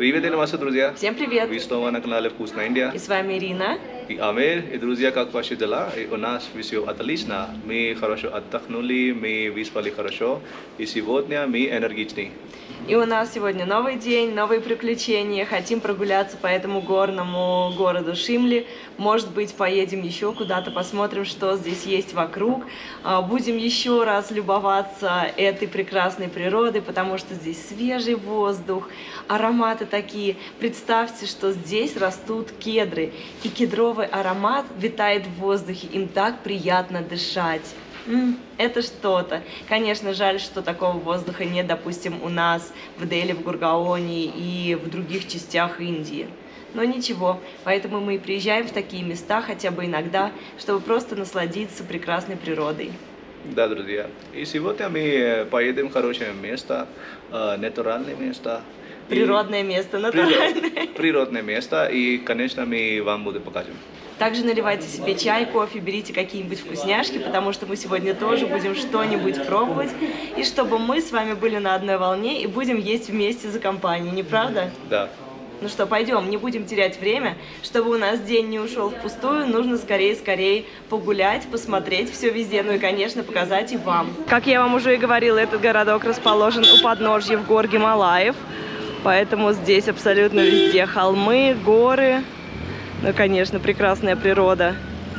Привет, Иномаса, друзья! Всем привет! Вы снова на канале «Вкусная Индия». И с вами Ирина. И Амир. И, друзья, как ваши дела? И у нас все отлично. Мы хорошо отдохнули, мы выспали хорошо. И сегодня мы энергичны. И у нас сегодня новый день, новые приключения. Хотим прогуляться по этому горному городу Шимли. Может быть, поедем еще куда-то, посмотрим, что здесь есть вокруг. Будем еще раз любоваться этой прекрасной природой, потому что здесь свежий воздух, ароматы такие. Представьте, что здесь растут кедры, и кедровый аромат витает в воздухе, им так приятно дышать. Это что-то. Конечно, жаль, что такого воздуха нет, допустим, у нас в Дели, в Гургаоне и в других частях Индии. Но ничего, поэтому мы и приезжаем в такие места хотя бы иногда, чтобы просто насладиться прекрасной природой. Да, друзья. И сегодня мы поедем в хорошее место, натуральное место. Природное место, натуральное. Природное место, и, конечно, мы вам будем покажем. Также наливайте себе чай, кофе, берите какие-нибудь вкусняшки, потому что мы сегодня тоже будем что-нибудь пробовать. И чтобы мы с вами были на одной волне и будем есть вместе за компанию, не правда? Да. Ну что, пойдем, не будем терять время. Чтобы у нас день не ушел впустую, нужно скорее погулять, посмотреть все везде, ну и, конечно, показать и вам. Как я вам уже и говорила, этот городок расположен у подножья гор Гималаев, поэтому здесь абсолютно везде холмы, горы. Ну, конечно, прекрасная природа.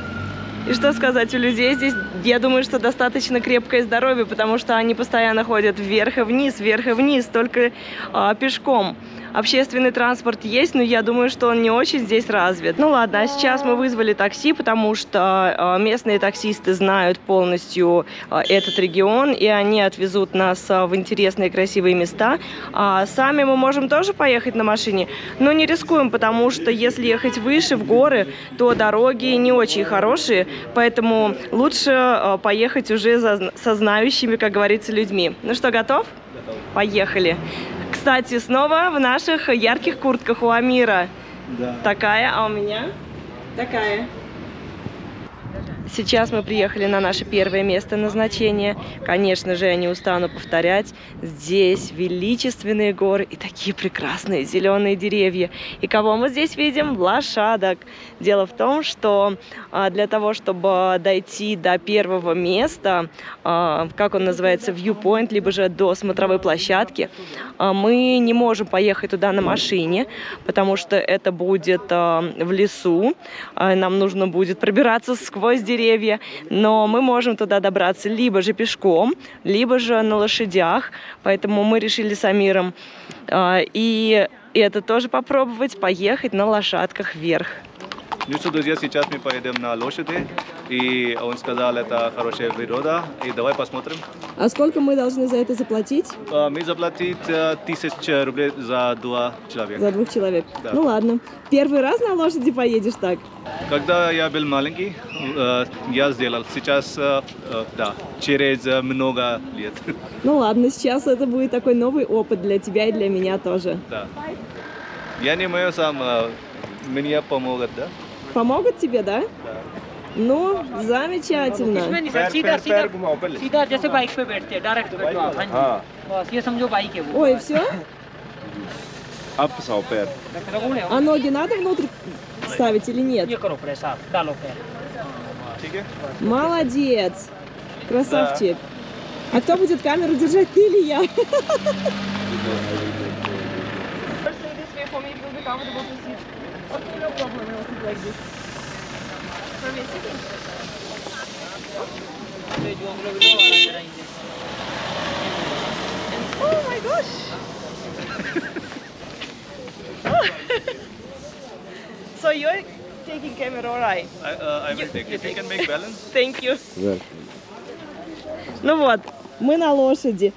И что сказать, у людей здесь, я думаю, что достаточно крепкое здоровье, потому что они постоянно ходят вверх и вниз, только пешком. Общественный транспорт есть, но я думаю, что он не очень здесь развит. Ну ладно, а сейчас мы вызвали такси, потому что местные таксисты знают полностью этот регион, и они отвезут нас в интересные красивые места. А сами мы можем тоже поехать на машине, но не рискуем, потому что если ехать выше, в горы, то дороги не очень хорошие, поэтому лучше поехать уже со знающими, как говорится, людьми. Ну что, готов? Готов. Поехали! Кстати, снова в наших ярких куртках у Амира. Да. Такая, а у меня такая. Сейчас мы приехали на наше первое место назначения. Конечно же, я не устану повторять. Здесь величественные горы и такие прекрасные зеленые деревья. И кого мы здесь видим? Лошадок. Дело в том, что для того, чтобы дойти до первого места, как он называется, viewpoint, либо же до смотровой площадки, мы не можем поехать туда на машине, потому что это будет в лесу. Нам нужно будет пробираться сквозь деревья, но мы можем туда добраться либо же пешком, либо же на лошадях, поэтому мы решили с Амиром и это тоже попробовать, поехать на лошадках вверх. Ну что, друзья, сейчас мы поедем на лошади, и он сказал, это хорошая природа, и давай посмотрим. А сколько мы должны за это заплатить? Мы заплатить 1000 рублей за 2 человека. За 2 человек? Да. Ну ладно. Первый раз на лошади поедешь так? Когда я был маленький, я сделал. Сейчас, да, через много лет. Ну ладно, сейчас это будет такой новый опыт для тебя и для меня тоже. Да. Я не умею сам, мне помогут, да? Помогут тебе, да? Да. Ну, замечательно. सीधा जैसे बाइक पे बैठते हैं डायरेक्ट बैठो आप हाँ जी बस ये समझो बाइक है वो Ой, все? Up पैर А ноги надо внутрь ставить или нет? ये करो प्रेस आप डालो पैर ठीक है? Молодец! Красавчик! А кто будет камеру держать, ты или я? Oh my gosh! So you're taking camera, alright? I will take it. You can make balance. Thank you. Ну вот, мы на лошади.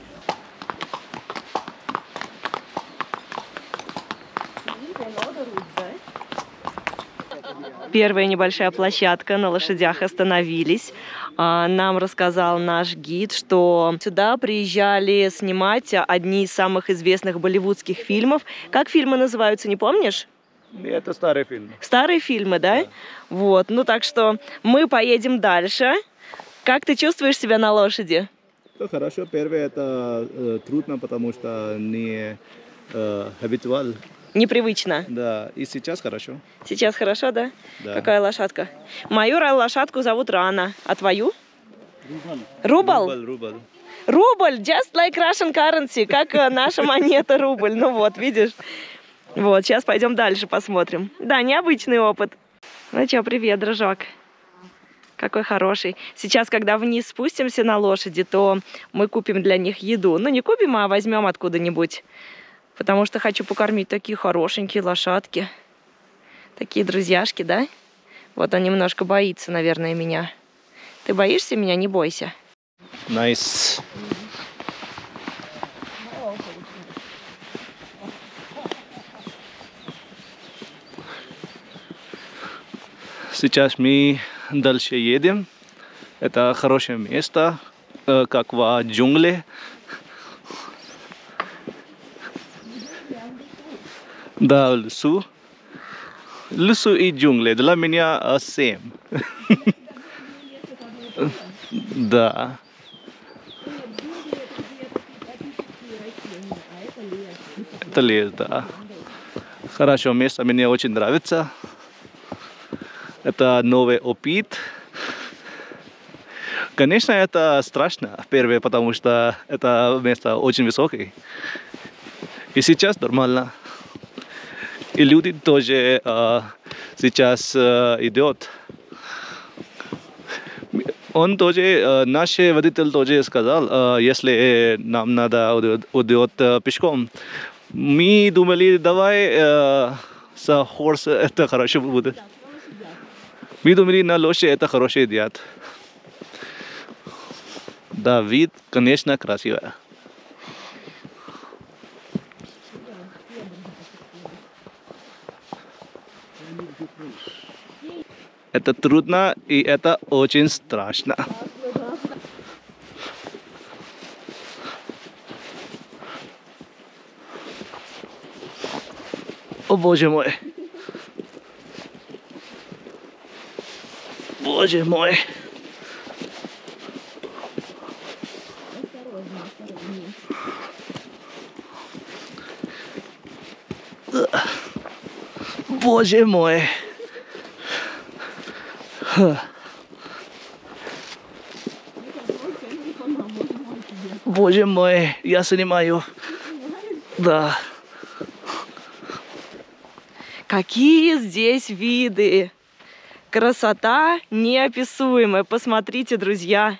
Первая небольшая площадка, на лошадях остановились. Нам рассказал наш гид, что сюда приезжали снимать одни из самых известных болливудских фильмов. Как фильмы называются, не помнишь? Это старый фильм. Старые фильмы, да? Вот, ну так что мы поедем дальше. Как ты чувствуешь себя на лошади? Ну, хорошо, первое это трудно, потому что не habitual Непривычно. Да, и сейчас хорошо. Сейчас хорошо, да? Да. Какая лошадка? Мою лошадку зовут Рана, а твою? Рубль. Рубль. Рубль, just like Russian currency, как наша монета рубль. Ну вот, видишь? Вот, сейчас пойдем дальше посмотрим. Да, необычный опыт. Ну что, привет, дружок. Какой хороший. Сейчас, когда вниз спустимся на лошади, то мы купим для них еду. Ну, не купим, а возьмем откуда-нибудь. Потому что хочу покормить такие хорошенькие лошадки. Такие друзьяшки, да? Вот он немножко боится, наверное, меня. Ты боишься меня? Не бойся. Nice. Сейчас мы дальше едем. Это хорошее место, как в джунгле. Да, лесу. Лесу и джунгли для меня same. Да. Это лес, да. Хорошо место, мне очень нравится. Это новый опыт. Конечно, это страшно, первое, потому что это место очень высокое. И сейчас нормально. И люди тоже сейчас идут. Он тоже, наш водитель тоже сказал, если нам надо идти пешком. Мы думали, давай с horse это хорошо будет. Мы думали, на лошади это хорошая идея. Да, вид, конечно, красивый. Это трудно и это очень страшно. О, боже мой. Боже мой. Боже мой. Боже мой, я снимаю. Да. Какие здесь виды! Красота неописуемая. Посмотрите, друзья.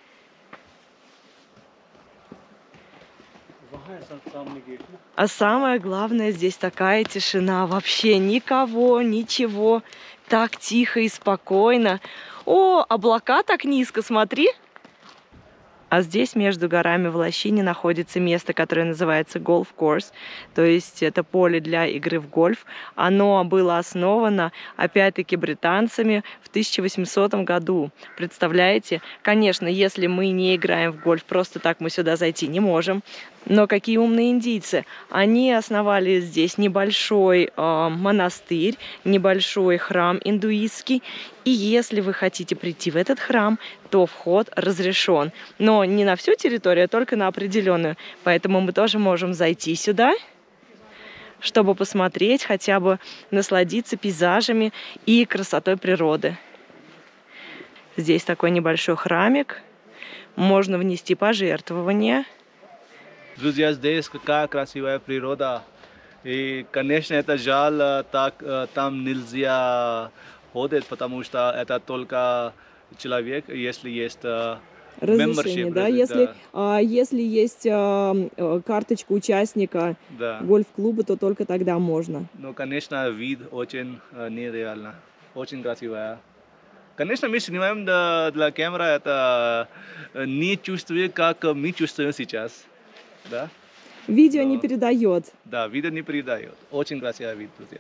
А самое главное, здесь такая тишина. Вообще никого, ничего. Так тихо и спокойно. О, облака так низко, смотри. А здесь между горами в лощине находится место, которое называется Golf Course. То есть это поле для игры в гольф. Оно было основано, опять-таки, британцами в 1800 году. Представляете? Конечно, если мы не играем в гольф, просто так мы сюда зайти не можем. Но какие умные индийцы. Они основали здесь небольшой монастырь, небольшой храм индуистский. И если вы хотите прийти в этот храм, то вход разрешен. Но не на всю территорию, а только на определенную. Поэтому мы тоже можем зайти сюда, чтобы посмотреть, хотя бы насладиться пейзажами и красотой природы. Здесь такой небольшой храмик. Можно внести пожертвования. Друзья, здесь какая красивая природа. И, конечно, это жаль, так там нельзя ходить, потому что это только человек, если есть Разрешение, membership, да? Если есть карточка участника гольф-клуба, то только тогда можно. Но, конечно, вид очень нереально, очень красивая. Конечно, мы снимаем для камеры, это не чувствуем, как мы чувствуем сейчас. Да? Видео не передает. Да, видео не передает. Очень красивый вид, друзья.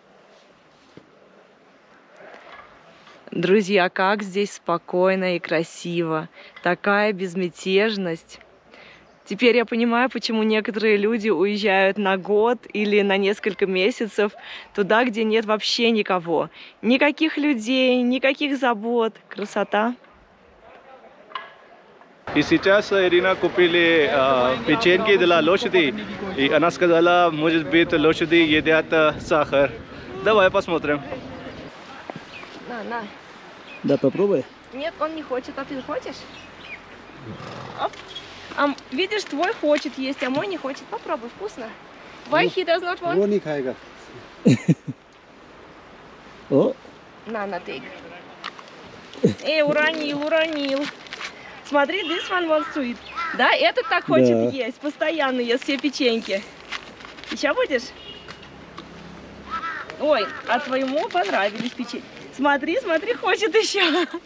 Друзья, как здесь спокойно и красиво. Такая безмятежность. Теперь я понимаю, почему некоторые люди уезжают на год или на несколько месяцев туда, где нет вообще никого. Никаких людей, никаких забот. Красота. И сейчас Ирина купили печеньки для лошади. И она сказала, может быть, лошади едят сахар. Давай посмотрим. На. Да, попробуй. Нет, он не хочет, а ты хочешь? Оп. Видишь, твой хочет есть, а мой не хочет. Попробуй, вкусно. Why he does not want? वो नहीं खाएगा। О, На, take. Уронил. Смотри, this one wants to eat. Да, этот так хочет есть, постоянно ест все печеньки. Еще будешь? Ой, а твоему понравились печеньки. Смотри, хочет еще.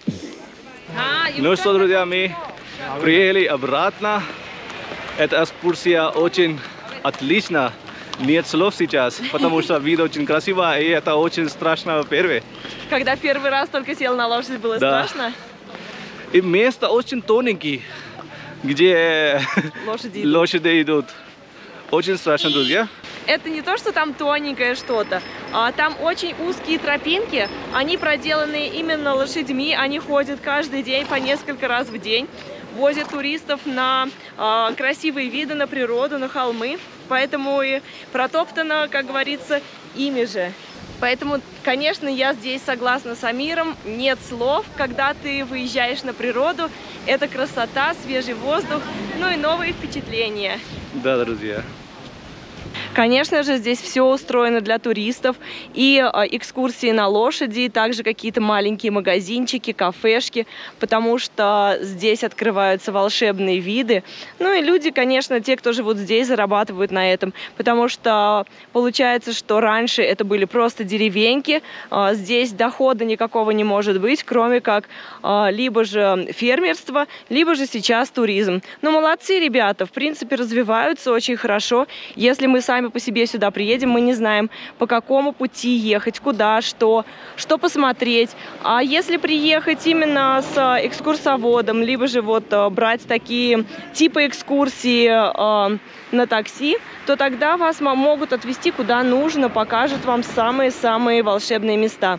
ну что, друзья, мы приехали обратно. Эта экскурсия очень отлична. Нет слов сейчас, потому что вид очень красиво, и это очень страшно первый. Когда первый раз только сел на лошадь, было страшно? И место очень тоненький, где лошади идут. Очень страшно, друзья. Это не то, что там тоненькое что-то, а там очень узкие тропинки, они проделаны именно лошадьми, они ходят каждый день по несколько раз в день, возят туристов на красивые виды, на природу, на холмы, поэтому и протоптано, как говорится, ими же. Поэтому, конечно, я здесь согласна с Амиром, нет слов, когда ты выезжаешь на природу, это красота, свежий воздух, ну и новые впечатления. Да, друзья. Конечно же, здесь все устроено для туристов, и экскурсии на лошади, и также какие-то маленькие магазинчики, кафешки, потому что здесь открываются волшебные виды. Ну и люди, конечно, те, кто живут здесь, зарабатывают на этом, потому что получается, что раньше это были просто деревеньки, здесь дохода никакого не может быть, кроме как либо же фермерство, либо же сейчас туризм. Но молодцы ребята, в принципе, развиваются очень хорошо. Если мы сами по себе сюда приедем, мы не знаем, по какому пути ехать, куда, что посмотреть. А если приехать именно с экскурсоводом, либо же вот брать такие типы экскурсии на такси, то тогда вас могут отвезти куда нужно, покажут вам самые-самые волшебные места.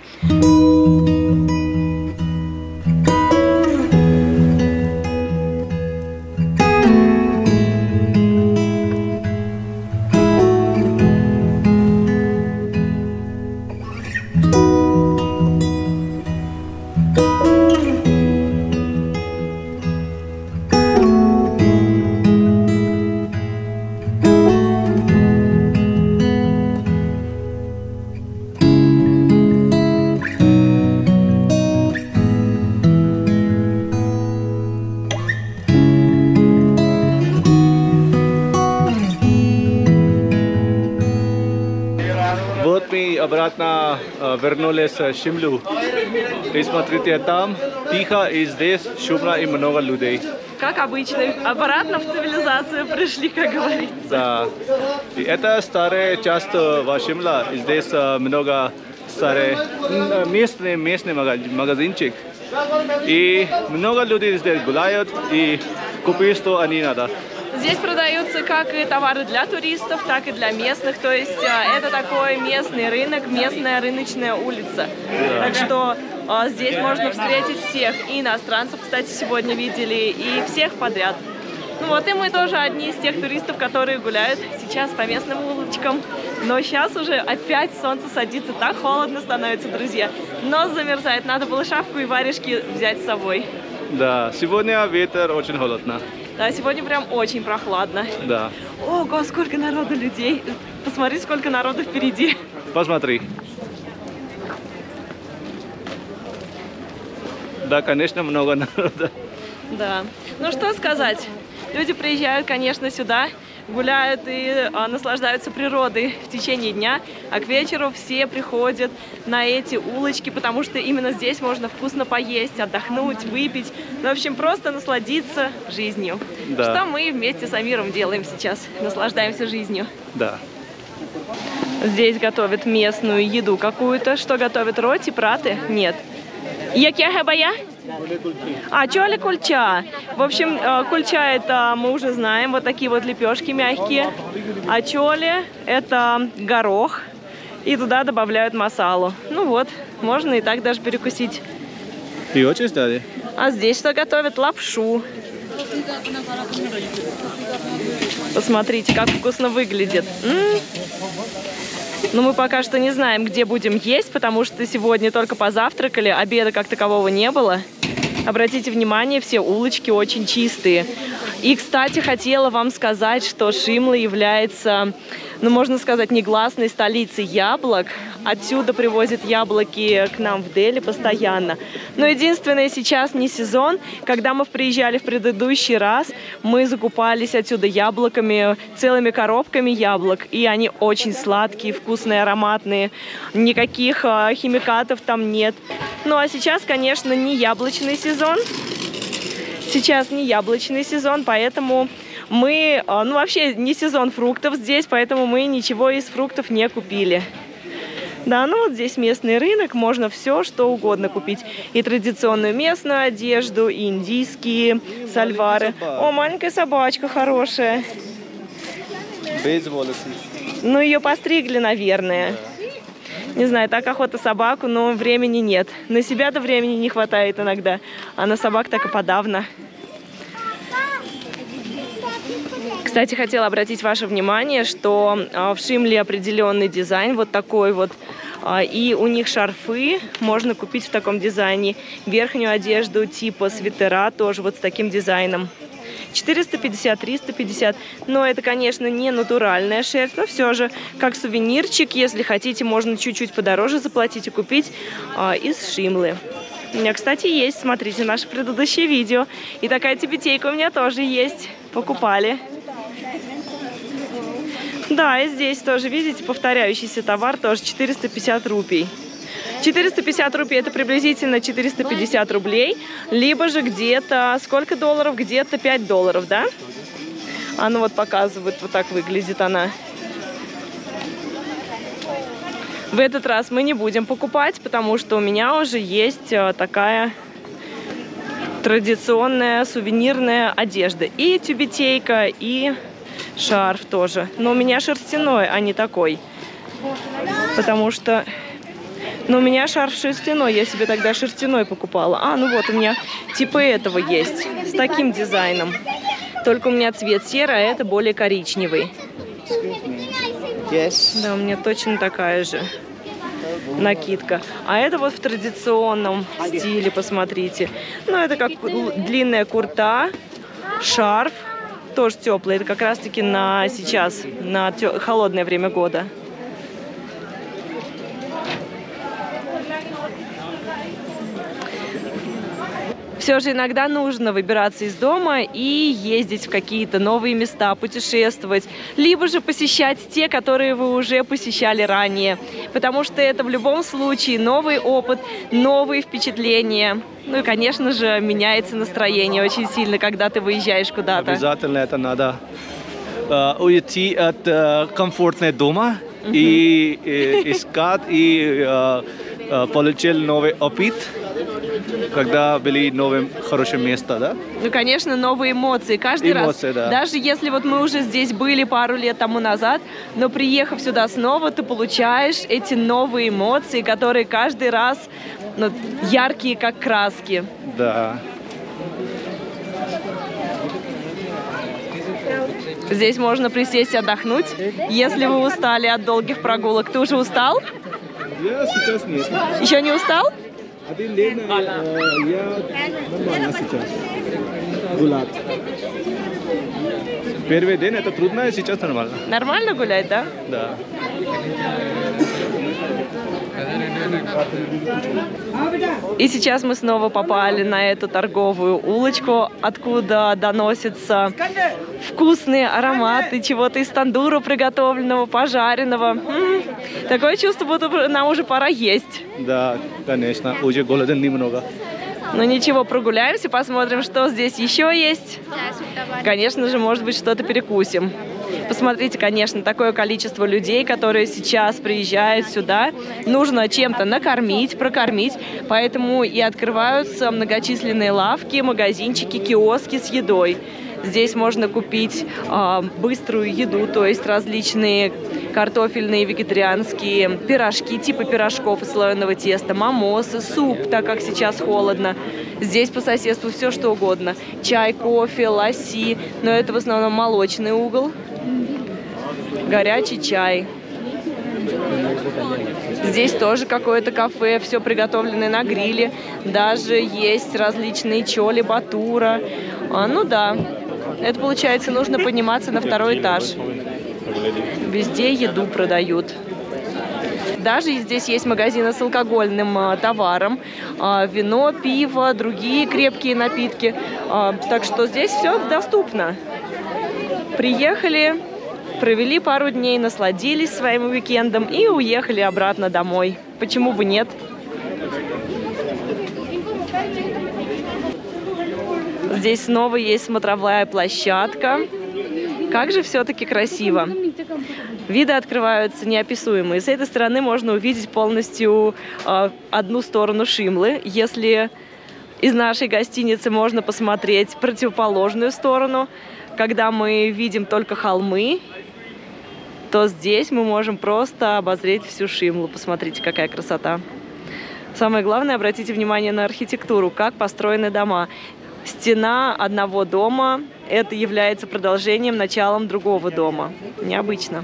Вот мы обратно вернулись в Шимлу. И смотрите, там тихо, и здесь шумно и много людей. Как обычно, обратно в цивилизацию пришли, как говорится. Да. И это старая часть Шимла. И здесь много старых местный магазинчик. И много людей здесь гуляют и купить, что они надо. Здесь продаются как и товары для туристов, так и для местных. То есть это такой местный рынок, местная рыночная улица. Так что здесь можно встретить всех. И иностранцев, кстати, сегодня видели, и всех подряд. Ну вот и мы тоже одни из тех туристов, которые гуляют сейчас по местным улочкам. Но сейчас уже опять солнце садится, так холодно становится, друзья. Нос замерзает, надо было шапку и варежки взять с собой. Да, сегодня ветер очень холодно. Да, сегодня прям очень прохладно. Да. Ого, сколько народу людей. Посмотри, сколько народу впереди. Посмотри. Да, конечно, много народа. Да. Ну что сказать. Люди приезжают, конечно, сюда, гуляют и наслаждаются природой в течение дня, а к вечеру все приходят на эти улочки, потому что именно здесь можно вкусно поесть, отдохнуть, выпить, в общем, просто насладиться жизнью. Да. Что мы вместе с Амиром делаем сейчас, наслаждаемся жизнью. Да. Здесь готовят местную еду какую-то. Что готовят? Роти, праты? Нет. Якья хабая? Чоли кульча. В общем, кульча это мы уже знаем, вот такие вот лепешки мягкие. А чоли это горох. И туда добавляют масалу. Ну вот, можно и так даже перекусить. И очень, кстати. А здесь что готовят? Лапшу. Посмотрите, как вкусно выглядит. Но мы пока что не знаем, где будем есть, потому что сегодня только позавтракали, обеда как такового не было. Обратите внимание, все улочки очень чистые. И, кстати, хотела вам сказать, что Шимла является, ну, можно сказать, негласной столицей яблок. Отсюда привозят яблоки к нам в Дели постоянно. Но единственное, сейчас не сезон. Когда мы приезжали в предыдущий раз, мы закупались отсюда яблоками, целыми коробками яблок. И они очень сладкие, вкусные, ароматные. Никаких химикатов там нет. Ну а сейчас, конечно, не яблочный сезон. Сейчас не яблочный сезон, поэтому мы, ну вообще не сезон фруктов здесь, поэтому мы ничего из фруктов не купили. Да, ну вот здесь местный рынок, можно все, что угодно купить. И традиционную местную одежду, и индийские сальвары. О, маленькая собачка хорошая. Ну, ее постригли, наверное. Не знаю, так охота собаку, но времени нет. На себя-то времени не хватает иногда, а на собак так и подавно. Кстати, хотела обратить ваше внимание, что в Шимле определенный дизайн, вот такой вот. И у них шарфы можно купить в таком дизайне. Верхнюю одежду типа свитера тоже вот с таким дизайном. 450, 350. Но это, конечно, не натуральная шерсть, но все же, как сувенирчик, если хотите, можно чуть-чуть подороже заплатить и купить из Шимлы. У меня, кстати, есть, смотрите, наше предыдущее видео. И такая тибетейка у меня тоже есть. Покупали. Да, и здесь тоже, видите, повторяющийся товар, тоже 450 рупий. 450 рупий это приблизительно 450 рублей, либо же где-то, сколько долларов? Где-то 5 долларов, да? А ну вот показывает, вот так выглядит она. В этот раз мы не будем покупать, потому что у меня уже есть такая традиционная сувенирная одежда. И тюбетейка, и шарф тоже. Но у меня шерстяной, а не такой. Потому что... Но у меня шарф шерстяной, я себе тогда шерстяной покупала. А, ну вот, у меня типа этого есть, с таким дизайном. Только у меня цвет серый, а это более коричневый. Yes. Да, у меня точно такая же накидка. А это вот в традиционном стиле, посмотрите. Ну, это как длинная курта, шарф, тоже теплый. Это как раз-таки на сейчас, на холодное время года. Все же иногда нужно выбираться из дома и ездить в какие-то новые места, путешествовать, либо же посещать те, которые вы уже посещали ранее, потому что это в любом случае новый опыт, новые впечатления. Ну и, конечно же, меняется настроение очень сильно, когда ты выезжаешь куда-то. Обязательно это надо уйти от комфортного дома и искать и получить новый опыт, когда были новые хорошие места, да? Ну, конечно, новые эмоции. Каждый эмоции, раз, да. даже если вот мы уже здесь были пару лет тому назад, но приехав сюда снова, ты получаешь эти новые эмоции, которые каждый раз, ну, яркие, как краски. Да. Здесь можно присесть и отдохнуть, если вы устали от долгих прогулок. Ты уже устал? Я сейчас нет. Еще не устал? Один день я нормально сейчас. Гулять. Первый день это трудно, а сейчас нормально. Нормально гулять, да? Да. И сейчас мы снова попали на эту торговую улочку, откуда доносятся вкусные ароматы чего-то из тандура приготовленного, пожаренного. Такое чувство, будто нам уже пора есть. Да, конечно, уже голоден немного. Ну ничего, прогуляемся, посмотрим, что здесь еще есть. Конечно же, может быть, что-то перекусим. Посмотрите, конечно, такое количество людей, которые сейчас приезжают сюда. Нужно чем-то накормить, прокормить. Поэтому и открываются многочисленные лавки, магазинчики, киоски с едой. Здесь можно купить быструю еду, то есть различные картофельные, вегетарианские пирожки, типа пирожков из слоеного теста, мамосы, суп, так как сейчас холодно. Здесь по соседству все что угодно. Чай, кофе, ласси, но это в основном молочный угол. Горячий чай. Здесь тоже какое-то кафе, все приготовленное на гриле. Даже есть различные чоли, батура. Ну да, это получается, нужно подниматься на второй этаж. Везде еду продают. Даже здесь есть магазины с алкогольным товаром. Вино, пиво, другие крепкие напитки. Так что здесь все доступно. Приехали, провели пару дней, насладились своим уикендом и уехали обратно домой. Почему бы нет? Здесь снова есть смотровая площадка. Как же все-таки красиво. Виды открываются неописуемые. С этой стороны можно увидеть полностью одну сторону Шимлы. Если из нашей гостиницы можно посмотреть противоположную сторону, когда мы видим только холмы, то здесь мы можем просто обозреть всю Шимлу. Посмотрите, какая красота. Самое главное, обратите внимание на архитектуру, как построены дома. Стена одного дома – это является продолжением, началом другого дома. Необычно.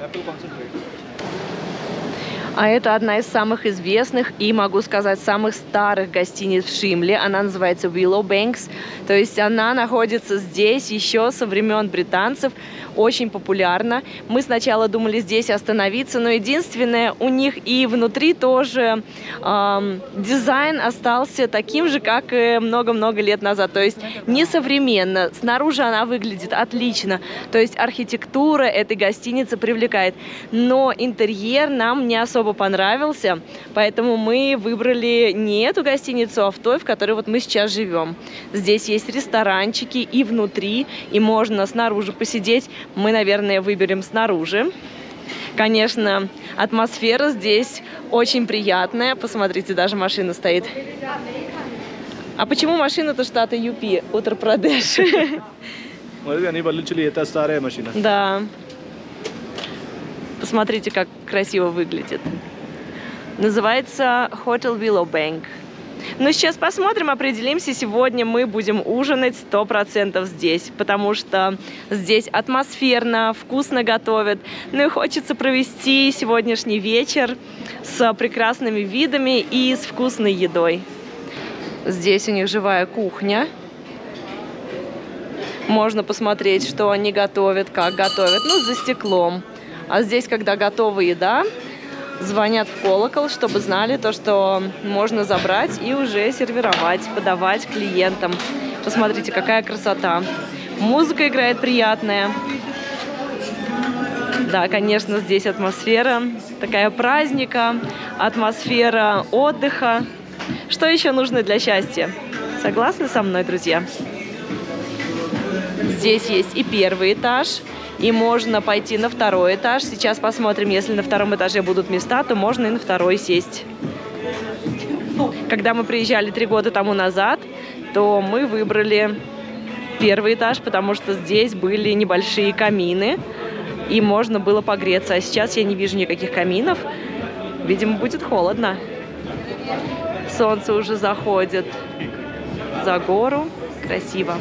А это одна из самых известных и, могу сказать, самых старых гостиниц в Шимле. Она называется Willowbanks. То есть она находится здесь еще со времен британцев. Очень популярна. Мы сначала думали здесь остановиться, но единственное, у них и внутри тоже дизайн остался таким же, как и много-много лет назад. То есть несовременно. Снаружи она выглядит отлично. То есть архитектура этой гостиницы привлекает. Но интерьер нам не особо понравился, поэтому мы выбрали не эту гостиницу, а в той, в которой вот мы сейчас живем. Здесь есть ресторанчики и внутри, и можно снаружи посидеть. Мы, наверное, выберем снаружи. Конечно, атмосфера здесь очень приятная. Посмотрите, даже машина стоит. А почему машина-то штата ЮПи, Утар-Прадеш? Да. Посмотрите, как красиво выглядит. Называется Hotel Willowbank. Но сейчас посмотрим, определимся. Сегодня мы будем ужинать 100% здесь, потому что здесь атмосферно, вкусно готовят. Ну и хочется провести сегодняшний вечер с прекрасными видами и с вкусной едой. Здесь у них живая кухня. Можно посмотреть, что они готовят, как готовят. Ну, за стеклом. А здесь, когда готова еда, звонят в колокол, чтобы знали то, что можно забрать и уже сервировать, подавать клиентам. Посмотрите, какая красота. Музыка играет приятная. Да, конечно, здесь атмосфера такая праздника, атмосфера отдыха. Что еще нужно для счастья? Согласны со мной, друзья? Здесь есть и первый этаж, и можно пойти на второй этаж. Сейчас посмотрим, если на втором этаже будут места, то можно и на второй сесть. Когда мы приезжали 3 года тому назад, то мы выбрали первый этаж, потому что здесь были небольшие камины, и можно было погреться. А сейчас я не вижу никаких каминов. Видимо, будет холодно. Солнце уже заходит за гору. Красиво.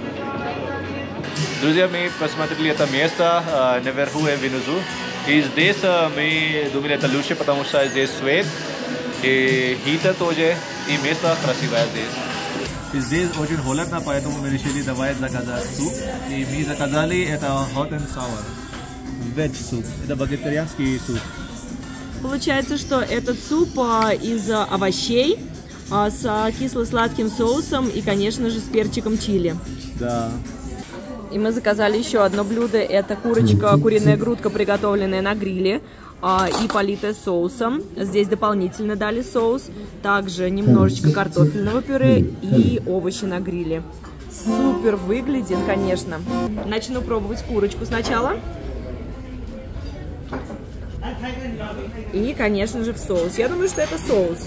Друзья, мы посмотрели это место наверху внизу. И здесь мы думали, это лучше, потому что здесь свет и хитер тоже, и место красивое здесь. И здесь очень холодно, поэтому мы решили давай заказать суп. И мы заказали это hot and sour veg суп. Это вегетарианский суп. Получается, что этот суп из овощей с кисло-сладким соусом и, конечно же, с перчиком чили. Да. И мы заказали еще одно блюдо. Это курочка, куриная грудка, приготовленная на гриле и политая соусом. Здесь дополнительно дали соус. Также немножечко картофельного пюре и овощи на гриле. Супер выглядит, конечно. Начну пробовать курочку сначала. И, конечно же, в соус. Я думаю, что это соус.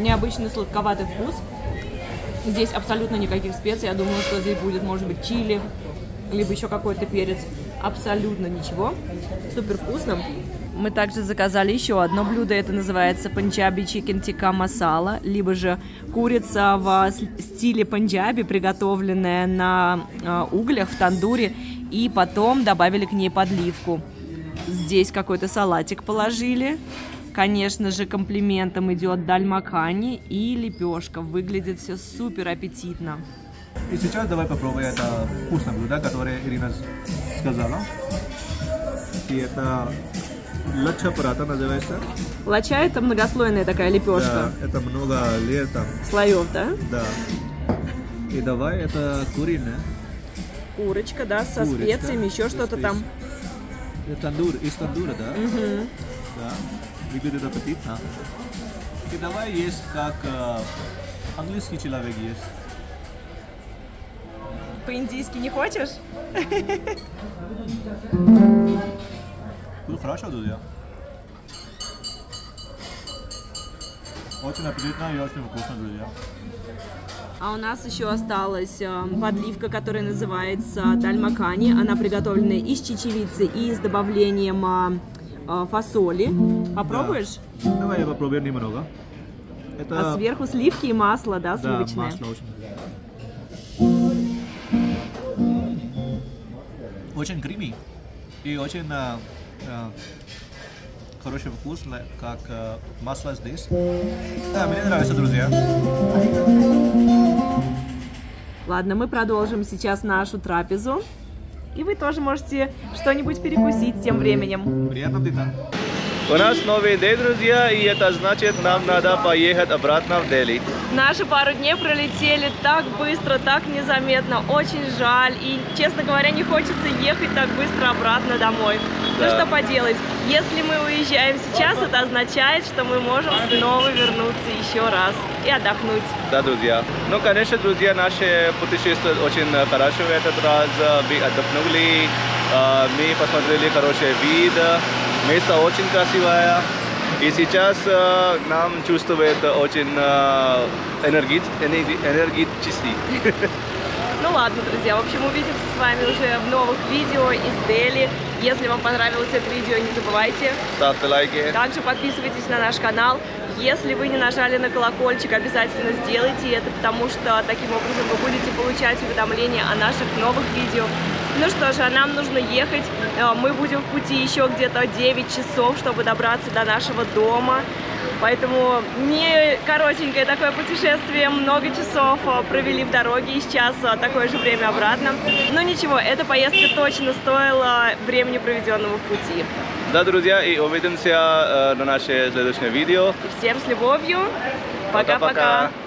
необычный сладковатый вкус. Здесь абсолютно никаких специй. Я думала, что здесь будет, может быть, чили, либо еще какой-то перец. Абсолютно ничего. Супер вкусно. Мы также заказали еще одно блюдо. Это называется панджаби чикен тикка масала, либо же курица в стиле панджаби, приготовленная на углях в тандуре, и потом добавили к ней подливку. Здесь какой-то салатик положили. Конечно же, комплиментом идет даль макани и лепешка. Выглядит все супер аппетитно. И сейчас давай попробуем это вкусное блюдо, которое Ирина сказала. И это лача парата называется. Лача — это многослойная такая лепешка. Да, это много лет там. Слоев, да? Да. И давай это куриное. Курочка, да, со Курочка, специями, еще что-то там. Это тандур, из тандура, да? Угу. Да. Выглядит аппетитно. И давай есть как английский человек есть. По-индийски не хочешь? Ну, хорошо, друзья. Очень аппетитно и очень вкусно, друзья. А у нас еще осталась подливка, которая называется даль макани. Она приготовлена из чечевицы и с добавлением фасоли. Попробуешь? Да. Давай я попробую немного. Это... А сверху сливки и масло, да, сливочное? Да, масло очень креми и очень хороший вкус, как масло здесь. Да, мне нравится, друзья. Ладно, мы продолжим сейчас нашу трапезу. И вы тоже можете что-нибудь перекусить тем временем. Приятного аппетита. У нас новый день, друзья, и это значит, нам надо поехать обратно в Дели. Наши пару дней пролетели так быстро, так незаметно. Очень жаль. И, честно говоря, не хочется ехать так быстро обратно домой. Да. Ну что поделать, если мы уезжаем сейчас, это означает, что мы можем снова вернуться еще раз и отдохнуть. Да, друзья. Ну, конечно, друзья, наше путешествие очень хорошо в этот раз. Мы отдохнули, мы посмотрели хороший вид. Место очень красивое. И сейчас нам чувствует очень энергетически. Ну ладно, друзья, в общем, увидимся с вами уже в новых видео из Дели. Если вам понравилось это видео, не забывайте. Ставьте лайки. Также подписывайтесь на наш канал. Если вы не нажали на колокольчик, обязательно сделайте это, потому что таким образом вы будете получать уведомления о наших новых видео. Ну что же, а нам нужно ехать. Мы будем в пути еще где-то 9 часов, чтобы добраться до нашего дома. Поэтому не коротенькое такое путешествие, много часов провели в дороге, и сейчас такое же время обратно. Но ничего, эта поездка точно стоила времени, проведенного в пути. Да, друзья, и увидимся на наше следующее видео. Всем с любовью. Пока-пока.